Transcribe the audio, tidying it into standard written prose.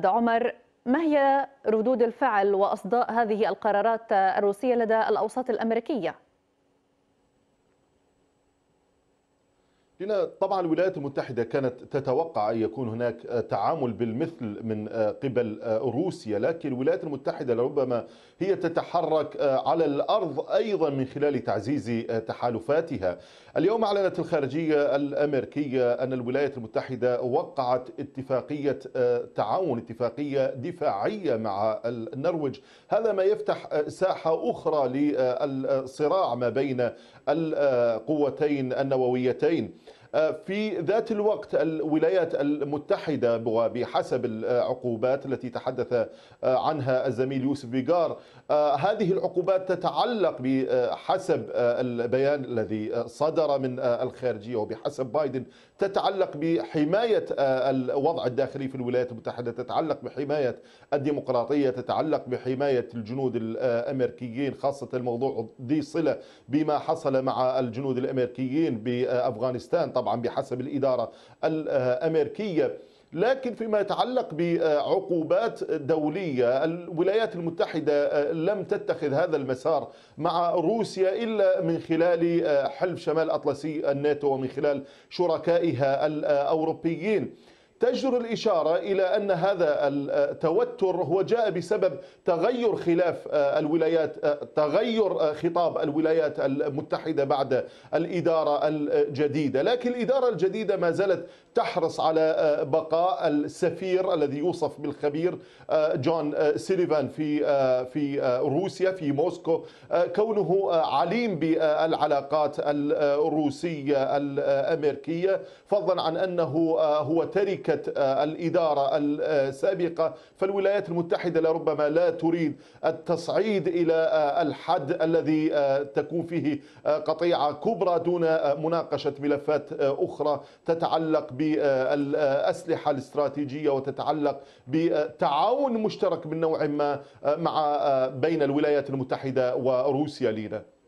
محمد عمر، ما هي ردود الفعل وأصداء هذه القرارات الروسية لدى الأوساط الأمريكية؟ لنا طبعا الولايات المتحدة كانت تتوقع أن يكون هناك تعامل بالمثل من قبل روسيا، لكن الولايات المتحدة لربما هي تتحرك على الأرض أيضا من خلال تعزيز تحالفاتها. اليوم أعلنت الخارجية الأمريكية أن الولايات المتحدة وقعت اتفاقية تعاون، اتفاقية دفاعية مع النرويج. هذا ما يفتح ساحة أخرى للصراع ما بين القوتين النوويتين. في ذات الوقت الولايات المتحدة وبحسب العقوبات التي تحدث عنها الزميل يوسف فيغار، هذه العقوبات تتعلق بحسب البيان الذي صدر من الخارجية وبحسب بايدن تتعلق بحماية الوضع الداخلي في الولايات المتحدة، تتعلق بحماية الديمقراطية، تتعلق بحماية الجنود الأمريكيين، خاصة الموضوع ذي صلة بما حصل مع الجنود الأمريكيين بأفغانستان طبعا بحسب الإدارة الأمريكية. لكن فيما يتعلق بعقوبات دولية، الولايات المتحدة لم تتخذ هذا المسار مع روسيا إلا من خلال حلف شمال أطلسي الناتو ومن خلال شركائها الأوروبيين. تجدر الإشارة إلى أن هذا التوتر هو جاء بسبب تغير خلاف الولايات، تغير خطاب الولايات المتحدة بعد الإدارة الجديدة، لكن الإدارة الجديدة ما زالت تحرص على بقاء السفير الذي يوصف بالخبير جون سيليفان في روسيا في موسكو، كونه عليم بالعلاقات الروسية الأمريكية، فضلا عن أنه هو تركة الإدارة السابقة. فالولايات المتحدة لربما لا تريد التصعيد إلى الحد الذي تكون فيه قطيعة كبرى دون مناقشة ملفات أخرى تتعلق بالأسلحة الاستراتيجية وتتعلق بتعاون مشترك من نوع ما بين الولايات المتحدة وروسيا. لينا